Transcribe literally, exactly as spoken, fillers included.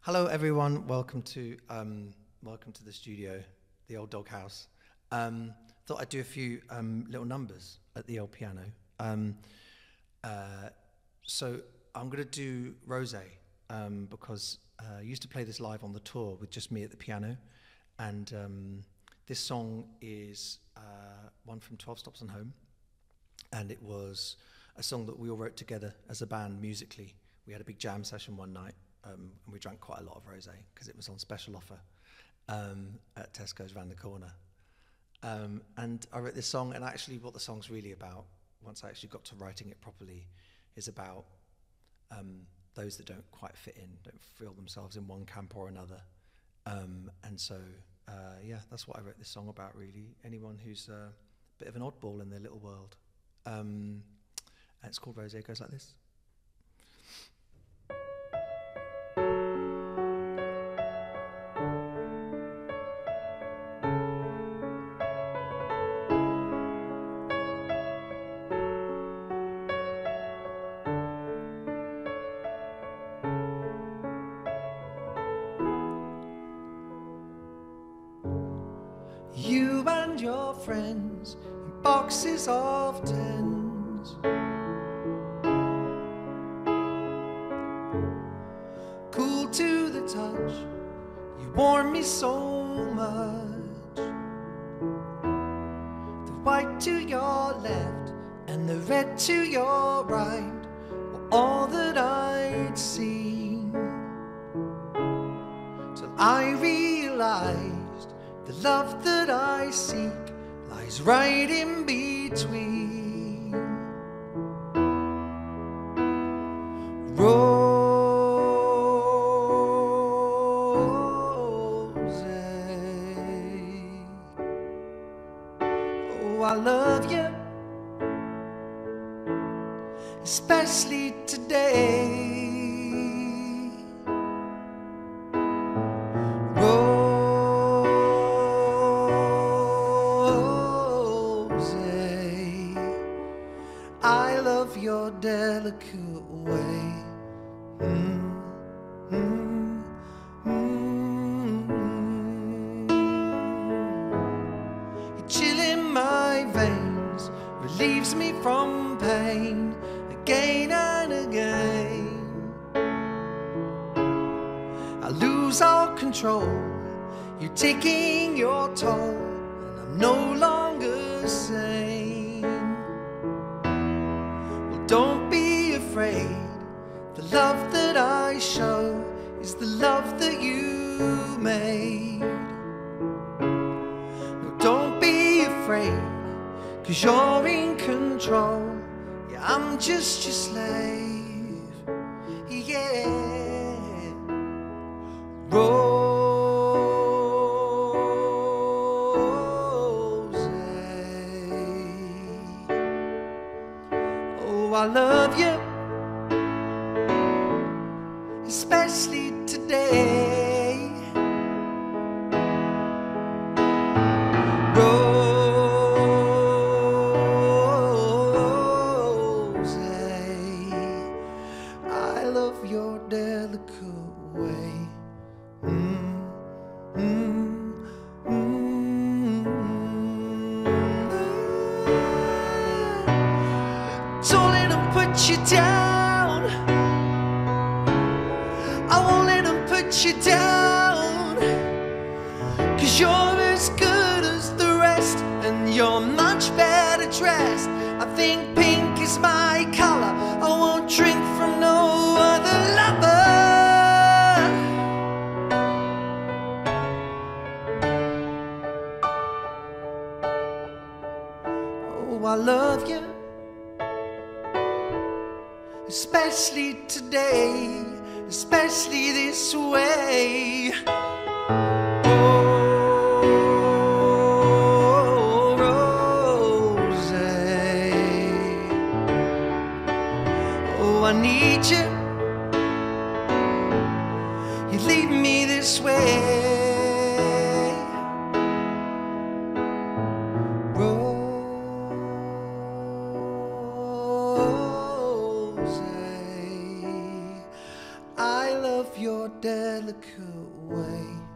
Hello everyone, welcome to um, welcome to the studio, the old Doghouse. Um, thought I'd do a few um, little numbers at the old piano. Um, uh, so I'm going to do Rosé um, because uh, I used to play this live on the tour with just me at the piano, and um, this song is uh, one from twelve Stops and Home, and it was a song that we all wrote together as a band musically. We had a big jam session one night. Um, and we drank quite a lot of rosé because it was on special offer um, at Tesco's around the corner. Um, and I wrote this song, and actually what the song's really about, once I actually got to writing it properly, is about um, those that don't quite fit in, don't feel themselves in one camp or another. Um, and so, uh, yeah, that's what I wrote this song about, really. Anyone who's a bit of an oddball in their little world. Um, and it's called Rosé. It goes like this. You and your friends in boxes of tens, cool to the touch, you warm me so much. The white to your left and the red to your right were all that I'd seen, till I realized the love that I seek lies right in between. Rosé, oh, I love you, especially today. I love your delicate way. Mm, mm, mm, mm. You chill in my veins, relieves me from pain again and again. I lose all control, you're taking your toll, and I'm no longer sane. Don't be afraid, the love that I show is the love that you made. No, don't be afraid, cause you're in control. Yeah, I'm just your slave. Yeah. I love you, especially today. Rosé, I love your delicate way. Mm, mm, mm, mm. Don't let them put you down. I won't let them put you down, cause you're as good as the rest, and you're much better dressed. I think pink is my color. I won't drink from no other lover. Oh, I love you, especially today, especially this way. Oh, Rosé, oh, I need you, you lead me this way. Rosé, I love your delicate way.